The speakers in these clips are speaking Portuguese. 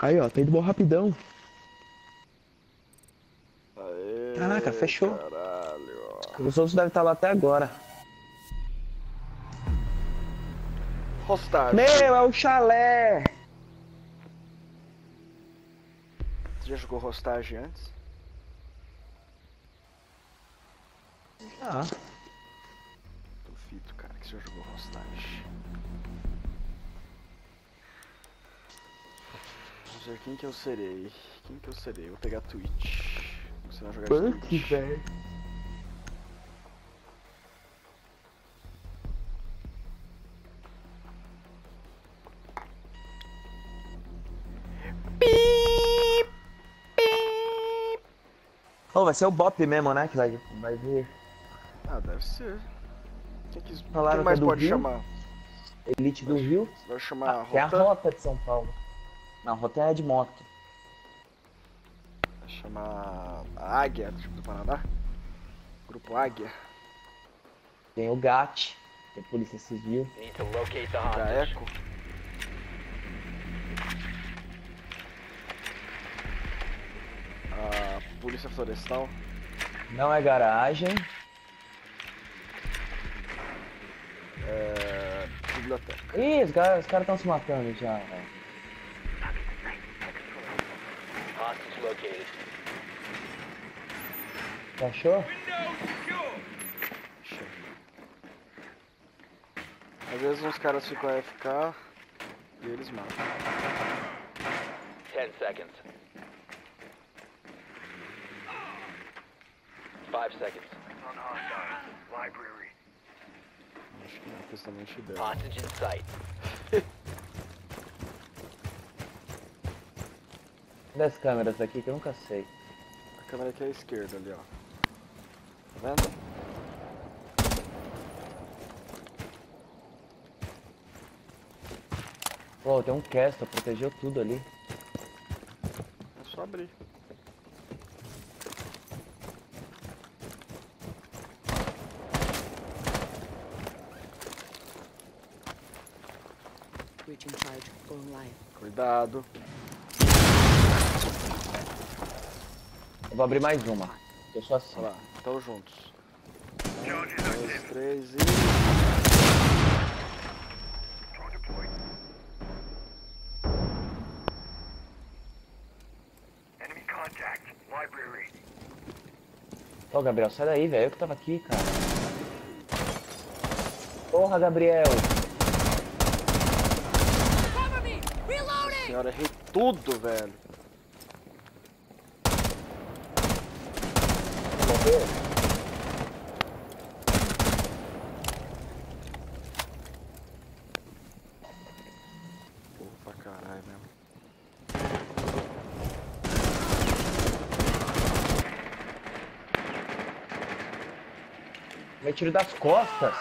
Aí, ó, tá indo bom rapidão. Aê, Caraca, fechou. caralho. Os outros devem estar lá até agora. Hostage. Meu, é o chalé! Você já jogou Hostage antes? Ah, Duvido, cara, que você já jogou Hostage. Vamos ver quem que eu serei. Quem que eu serei? Eu vou pegar Twitch. Você vai jogar de punk, Twitch. velho. Oh, vai ser o Bop mesmo, né? Que vai vir. Ah, deve ser. Falaram Quem que é mais do pode Rio. chamar? Elite do Rio. Vai chamar Tem a Rota? Rota de São Paulo. Não, Rota é de moto. Vai chamar a Águia, tipo do Paraná? Grupo Águia. Tem o GAT, que é Polícia Civil. Need to locate the hostage. Gaeco. A Polícia Florestal. Não é garagem. Biblioteca. Ih, os caras estão se matando já, velho. Hostage located. Você achou? Às vezes uns caras ficam AFK e eles matam. 10 seconds. 5 seconds. Acho que não é justamente dela. Hostage in sight. Das câmeras aqui que eu nunca sei. A câmera aqui é à esquerda ali, ó. Tá vendo? Pô, tem um Castle, protegeu tudo ali. É só abrir. Breaching charge, going live. Cuidado. Eu vou abrir mais uma. Eu sou assim. Olha lá, estão juntos. 1, 2, 3 e... Ô, Gabriel, sai daí, velho. Eu que tava aqui, cara. Porra, Gabriel. Senhora, errei tudo, velho. Morreu? Porra pra caralho mesmo. Me tiro das costas.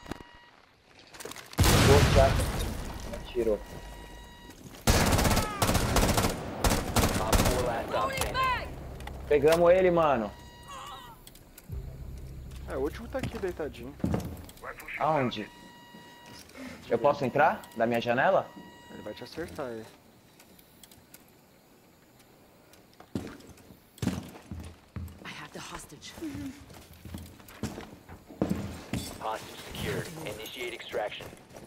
Boa, já. Atirou. Op 4 last stop standing. Pegamos ele, mano. É, o último tá aqui deitadinho. Aonde? Eu posso entrar? Da minha janela? Ele vai te acertar aí. I have the hostage. Hostage secured. Initiate extraction.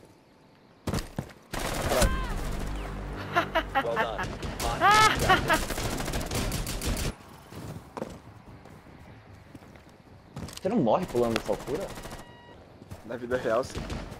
Well done. Hostage extracted. Você não morre pulando dessa altura? Na vida real, sim.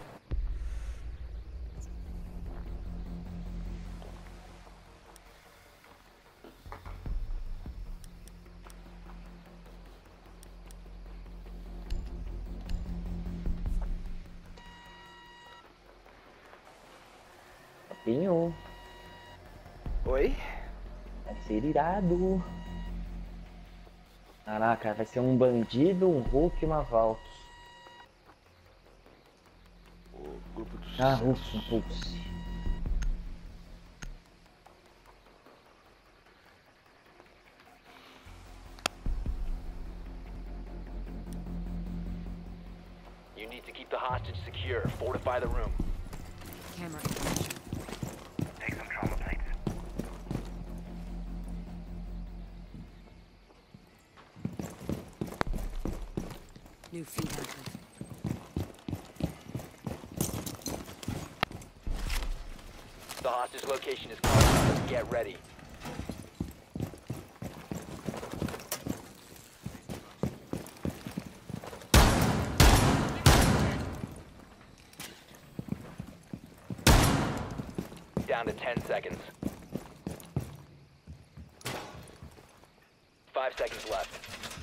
Papinho. Oi? Vai ser irado. Caraca, vai ser um bandido, um Hulk e uma Valk. O grupo dos... Ah, ufa, putz. You need to keep the hostage secure. Fortify the room. Camera information. Take some trauma plates. New feed active. The hostage location is closed. Get ready. Down to 10 seconds. 5 seconds left.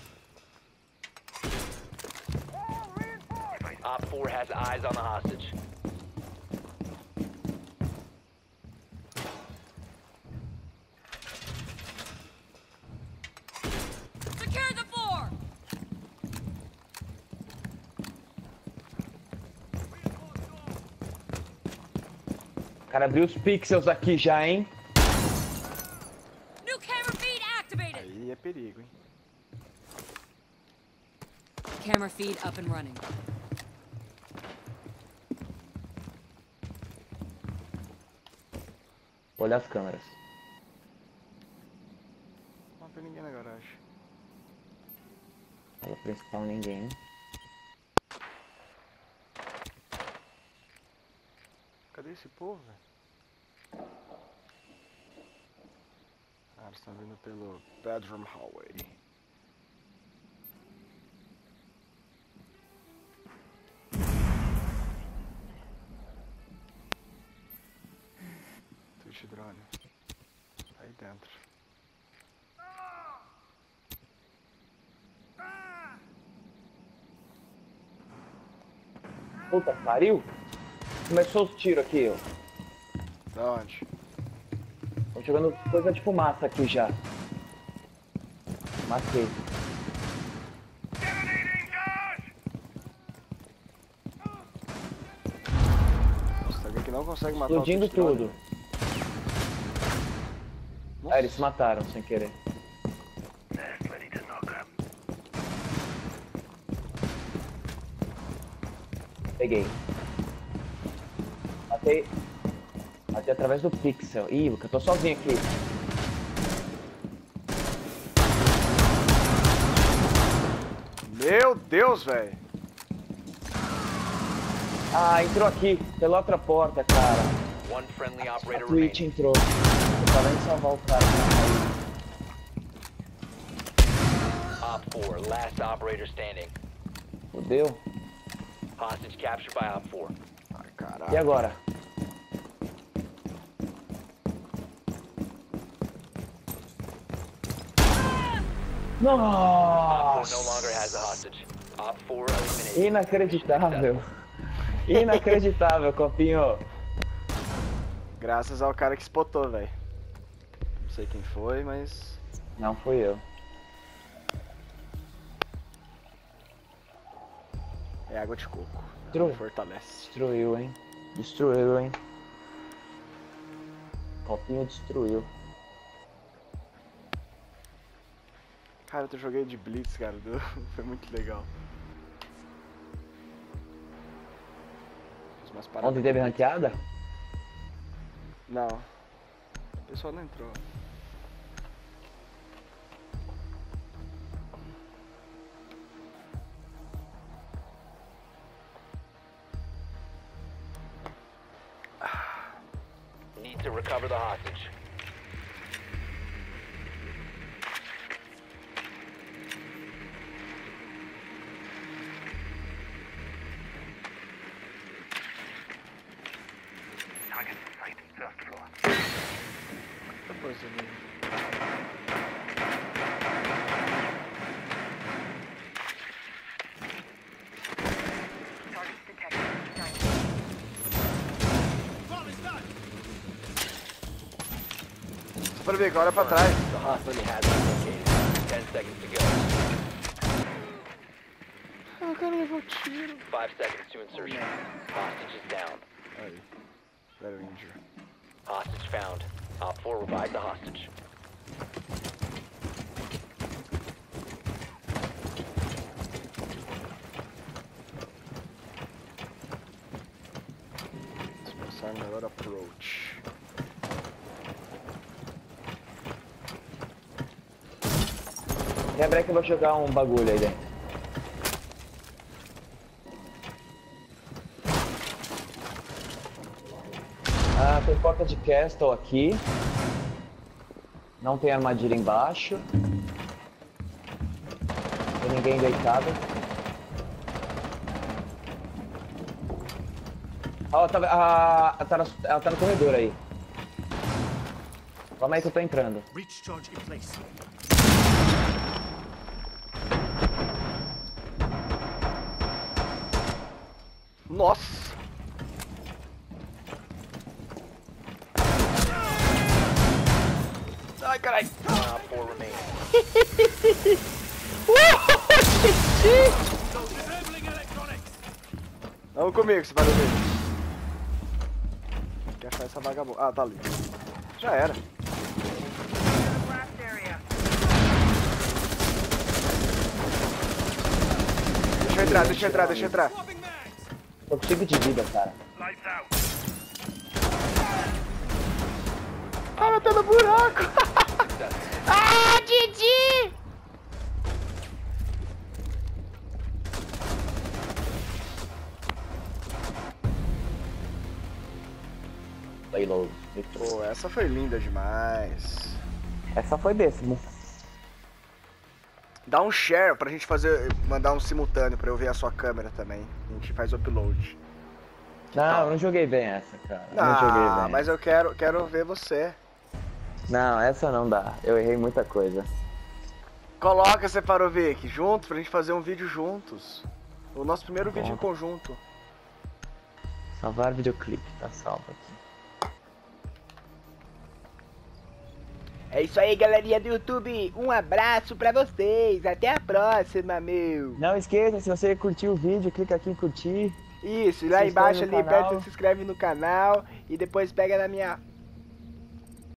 Op 4 has eyes on the hostage. Secure the 4! O cara abriu os pixels aqui já, hein? New camera feed activated! Aí é perigo, hein? Camera feed up and running. Olha as câmeras. Não tem ninguém na garagem. Sala principal, ninguém. Cadê esse povo, velho? Ah, eles estão vindo pelo bedroom hallway. Twitch drone. Aí dentro. Puta, pariu? Começou os tiros aqui, ó. Da onde? Tô jogando coisa de fumaça aqui já. Matei. Nossa, tem alguém que não consegue matar Explodindo o Twitch drone. tudo. Nossa. Ah, eles se mataram sem querer. Peguei. Matei. Matei através do pixel. Ih, eu tô sozinho aqui. Meu Deus, velho. Ah, entrou aqui. Pela outra porta, cara. One friendly A operator Twitch remaining. entrou. Eu tava indo salvar o cara. Op 4, last operator standing. Fudeu. Hostage captured by Op 4. Ai, E caralho. agora? Op 4 no longer has a Nossa! hostage. Op 4 eliminated. Inacreditável. Inacreditável, copinho. Graças ao cara que spotou, velho. Não sei quem foi, mas... Não fui eu. É água de coco. True. Fortalece. Destruiu, hein? Destruiu, hein? Copinho destruiu. Cara, eu joguei de Blitz, cara. Foi muito legal. Fiz umas paradas. Ontem teve ranqueada? Não. O pessoal não entrou. Need to recover the hostage. Depois ali. Só pra ver agora pra trás. The hostage has been located. 10 seconds to go. Ah, o cara levou tiro. 5 seconds to insertion. Hostage is down. Aí. Zero injury. Hostage found. Op 4 revive the hostage. Let's pensar no melhor approach. Quebra que eu vou jogar um bagulho aí dentro. Ah, tem porta de castle aqui. Não tem armadilha embaixo. Tem ninguém deitado. Ó, ela tá no corredor aí. Calma aí que eu tô entrando. Breach charge in place. Nossa! Ai, caralho! Op 4 remaining. Disabling electronics. Vamos comigo, você vai ver. Quer achar essa vagabunda? Ah, tá ali. Já era. Deixa eu entrar. Swapping mags. Tô com 5 de vida, cara. Lights out. Ah, tá no buraco! Ah, Didi! Payload. Pô, essa foi linda demais. Essa foi mesmo. Dá um share pra gente mandar um simultâneo pra eu ver a sua câmera também. A gente faz upload. Não, eu não joguei bem essa, cara. Não joguei Ah, bem. mas eu quero ver você. Não, essa não dá. Eu errei muita coisa. Coloca, Sefarovic, junto pra gente fazer um vídeo juntos. O nosso primeiro vídeo em conjunto. Salvar videoclipe, tá salvo aqui. É isso aí, galerinha do YouTube. Um abraço pra vocês. Até a próxima, meu. Não esqueça, se você curtiu o vídeo, clica aqui em curtir. Isso, e lá Se inscreve embaixo no ali, canal. perto, se inscreve no canal. E depois pega na minha